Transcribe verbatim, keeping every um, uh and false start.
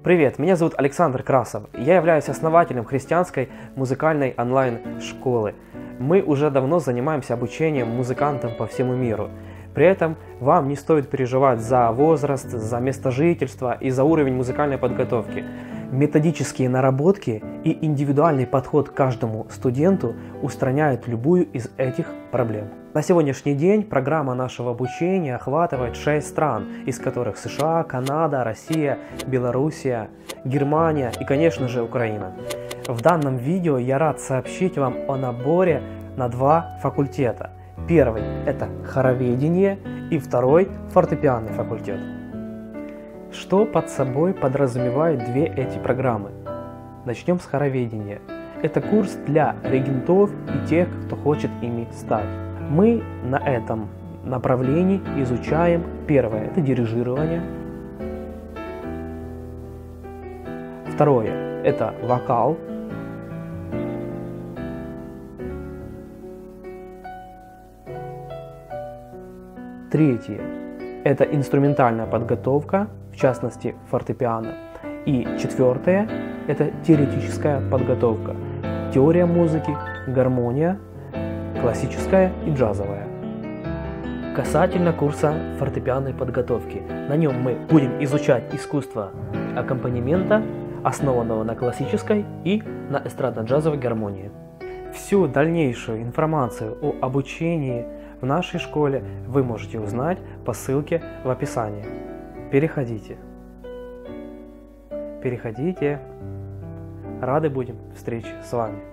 Привет, меня зовут Александр Красов. Я являюсь основателем христианской музыкальной онлайн-школы. Мы уже давно занимаемся обучением музыкантам по всему миру. При этом вам не стоит переживать за возраст, за место жительства и за уровень музыкальной подготовки. Методические наработки и индивидуальный подход к каждому студенту устраняют любую из этих проблем. На сегодняшний день программа нашего обучения охватывает шесть стран, из которых США, Канада, Россия, Белоруссия, Германия и, конечно же, Украина. В данном видео я рад сообщить вам о наборе на два факультета. Первый – это хороведение, и второй – фортепианный факультет. Что под собой подразумевают две эти программы? Начнем с хороведения. Это курс для регентов и тех, кто хочет ими стать. Мы на этом направлении изучаем первое – это дирижирование. Второе – это вокал. Третье – это инструментальная подготовка, в частности фортепиано. И четвертое – это теоретическая подготовка. Теория музыки, гармония, классическая и джазовая. Касательно курса фортепианной подготовки. На нем мы будем изучать искусство аккомпанемента, основанного на классической и на эстрадно-джазовой гармонии. Всю дальнейшую информацию о обучении в нашей школе вы можете узнать по ссылке в описании. Переходите. Переходите. Рады будем встрече с вами.